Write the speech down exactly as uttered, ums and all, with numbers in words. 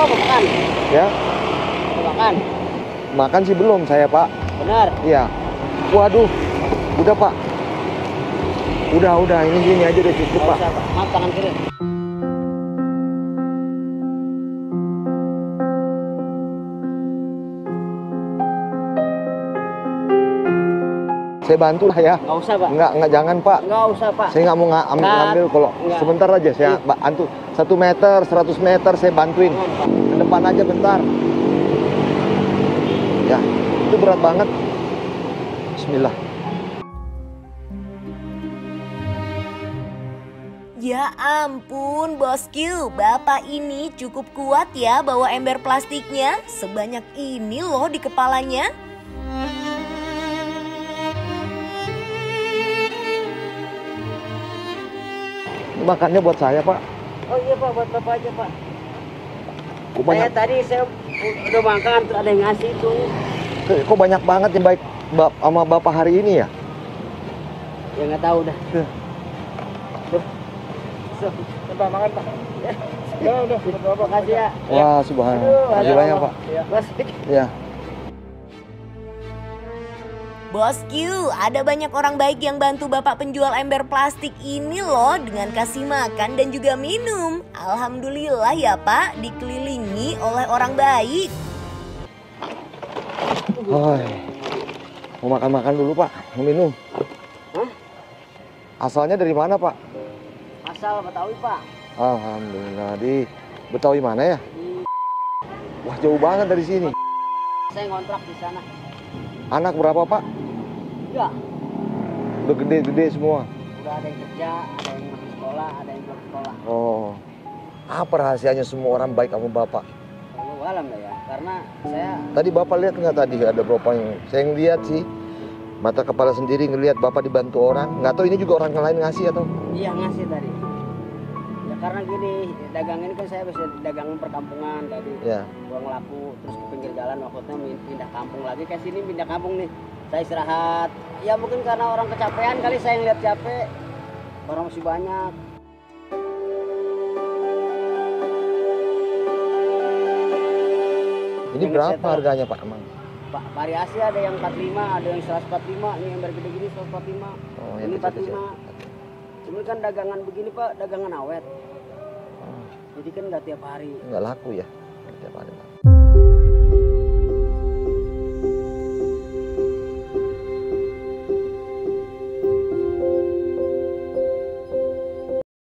Bapak mau makan? Ya, Mau makan? makan sih belum saya, Pak. Benar. Iya. Waduh, udah Pak. Udah, udah, ini gini aja udah cukup Nggak Pak. usah, Pak. Maaf, tangan kiri. Saya bantu lah ya. Nggak usah, Pak. Enggak, enggak, jangan Pak. Nggak usah, Pak. Saya nggak mau nga- am- Nggak. ngambil kalau Nggak. sebentar aja saya Iya. bantu. Satu meter, seratus meter saya bantuin. Jangan, Pak. Ke depan aja bentar. Ya, itu berat banget. Bismillah. Ya ampun bosku, bapak ini cukup kuat ya bawa ember plastiknya. Sebanyak ini loh di kepalanya. Makannya buat saya Pak. Oh iya, Pak. Buat Bapak aja, Pak. Kok Saya banyak, tadi saya udah makan, terus ada yang ngasih itu. kok banyak banget yang baik bap, sama Bapak hari ini ya? Ya nggak tahu dah. Tuh. Tuh. So, Coba makan, Pak. Ya. Ya udah, Bapak kasih ya. Wah, subhanallah. Aduh, Terima kasih ada banyak apa? Pak. Ya. Mas. Ya. Bosku, ada banyak orang baik yang bantu bapak penjual ember plastik ini loh dengan kasih makan dan juga minum. Alhamdulillah ya Pak, dikelilingi oleh orang baik. Hai. Mau makan-makan dulu Pak, mau minum. Hah? Asalnya dari mana Pak? Asal Betawi, Pak. Alhamdulillah, di Betawi mana ya? Di... Wah, jauh banget dari sini. Saya ngontrak di sana. Anak berapa Pak? Enggak. Udah gede-gede semua. Udah ada yang kerja, ada yang masih sekolah, ada yang belum sekolah. Oh. Apa rahasianya semua orang baik sama Bapak? Oh, alam ya, karena saya Tadi Bapak lihat nggak tadi ada berapa yang saya ngeliat sih. Mata kepala sendiri ngelihat Bapak dibantu orang. Nggak tahu ini juga orang lain ngasih atau? iya ngasih tadi. Ya karena gini, dagang ini kan saya bisa dagang perkampungan tadi. Ya. Buang laku, terus ke pinggir jalan, maksudnya pindah kampung lagi. Kayak sini pindah kampung nih. Saya istirahat. Ya mungkin karena orang kecapean kali saya ngeliat capek. Orang masih banyak. Ini Yang berapa saya harganya Pak emang? Pak, variasi ada yang empat puluh lima, ada yang seratus empat puluh lima, ini yang gede gini seratus empat puluh lima. Oh, yang Ini empat puluh kecil-kecil. lima. Cuman kan dagangan begini Pak, dagangan awet. Oh, Jadi kan nggak tiap hari. nggak laku ya? Tiap hari.